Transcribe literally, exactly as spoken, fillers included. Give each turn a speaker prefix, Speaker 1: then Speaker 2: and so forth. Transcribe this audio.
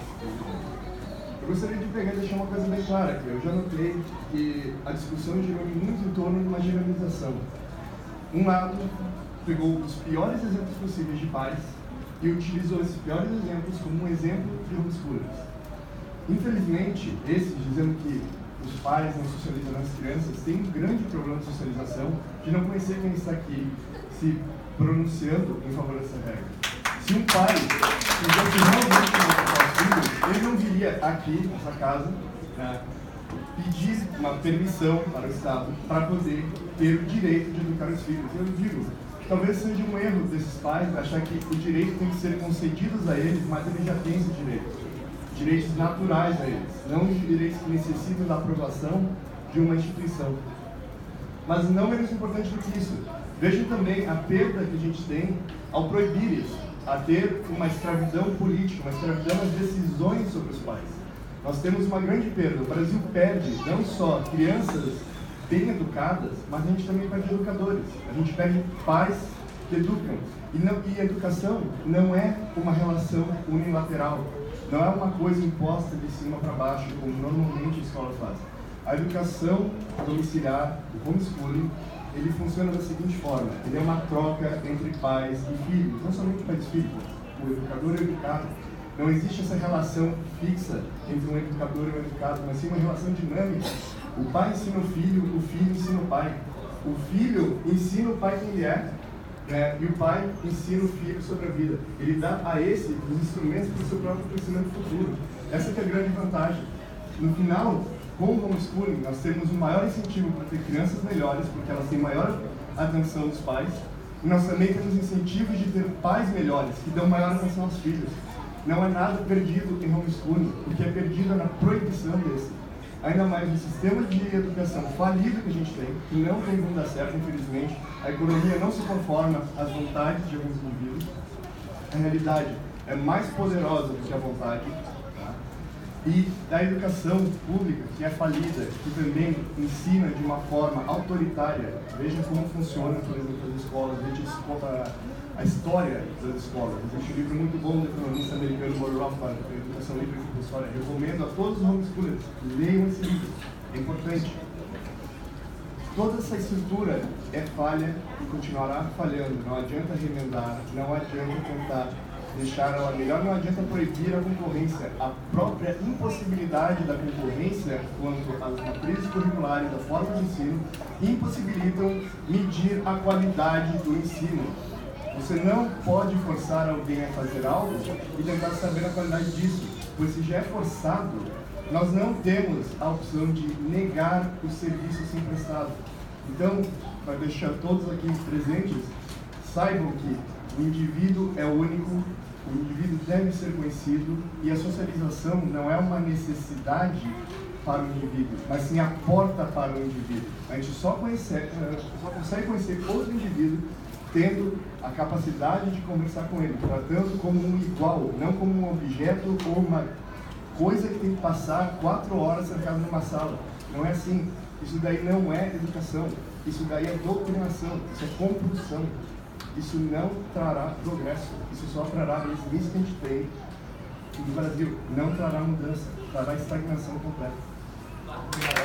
Speaker 1: Eu gostaria de pegar e deixar uma coisa bem clara aqui. Eu já notei que a discussão girou muito em torno de uma generalização. Um lado pegou os piores exemplos possíveis de pais e utilizou esses piores exemplos como um exemplo de homeschoolers. Infelizmente, esses dizendo que os pais não socializam as crianças têm um grande problema de socialização de não conhecer quem está aqui se pronunciando em favor dessa regra. Se um pai quisesse realmente educar os filhos, ele não viria aqui, nessa casa, né, pedir uma permissão para o Estado para poder ter o direito de educar os filhos. Eu digo, talvez seja um erro desses pais achar que o direito tem que ser concedido a eles, mas eles já têm esse direito. Direitos naturais a eles, não direitos que necessitam da aprovação de uma instituição. Mas não menos importante do que isso, vejam também a perda que a gente tem ao proibir isso, a ter uma escravidão política, uma escravidão nas decisões sobre os pais. Nós temos uma grande perda. O Brasil perde não só crianças bem educadas, mas a gente também perde educadores. A gente perde pais que educam. E, não, e educação não é uma relação unilateral. Não é uma coisa imposta de cima para baixo, como normalmente a escola faz. A educação domiciliar, o homeschooling, ele funciona da seguinte forma. Ele é uma troca entre pais e filhos, não somente pais e filhos, o educador e o educado. Não existe essa relação fixa entre um educador e um educado, mas sim uma relação dinâmica. O pai ensina o filho, o filho ensina o pai. O filho ensina o pai quem ele é, né? E o pai ensina o filho sobre a vida. Ele dá a esse os instrumentos para o seu próprio crescimento futuro. Essa que é a grande vantagem. No final, com o homeschooling, nós temos um maior incentivo para ter crianças melhores, porque elas têm maior atenção dos pais. E nós também temos incentivos de ter pais melhores, que dão maior atenção aos filhos. Não é nada perdido em homeschooling, o que é perdido é na proibição desse. Ainda mais no sistema de educação falido que a gente tem, que não tem como dar certo, infelizmente. A economia não se conforma às vontades de alguns indivíduos. A realidade é mais poderosa do que a vontade. Tá? E a educação pública, que é falida, que também ensina de uma forma autoritária. Veja como funciona, por exemplo, as escolas, veja a história das escolas. Existe um livro muito bom do economista americano Murray Rothbard, Educação Livre e Compulsória. Recomendo a todos os homeschoolers, leiam esse livro, é importante. Toda essa estrutura é falha e continuará falhando. Não adianta remendar, não adianta tentar deixar ela melhor, não adianta proibir a concorrência. A própria impossibilidade da concorrência quanto às matrizes curriculares, da forma de ensino, impossibilitam medir a qualidade do ensino. Você não pode forçar alguém a fazer algo e tentar saber a qualidade disso, pois se já é forçado, nós não temos a opção de negar o serviço assim prestado. Então, para deixar todos aqui presentes, saibam que o indivíduo é único, o indivíduo deve ser conhecido e a socialização não é uma necessidade para o indivíduo, mas sim a porta para o indivíduo. A gente só, conhece, só consegue conhecer outro indivíduo tendo a capacidade de conversar com ele, tratando como um igual, não como um objeto ou uma coisa que tem que passar quatro horas sentado numa sala. Não é assim. Isso daí não é educação. Isso daí é doutrinação. Isso é compulsão. Isso não trará progresso. Isso só trará a mesmice que a gente tem no Brasil. Não trará mudança. Trará estagnação completa.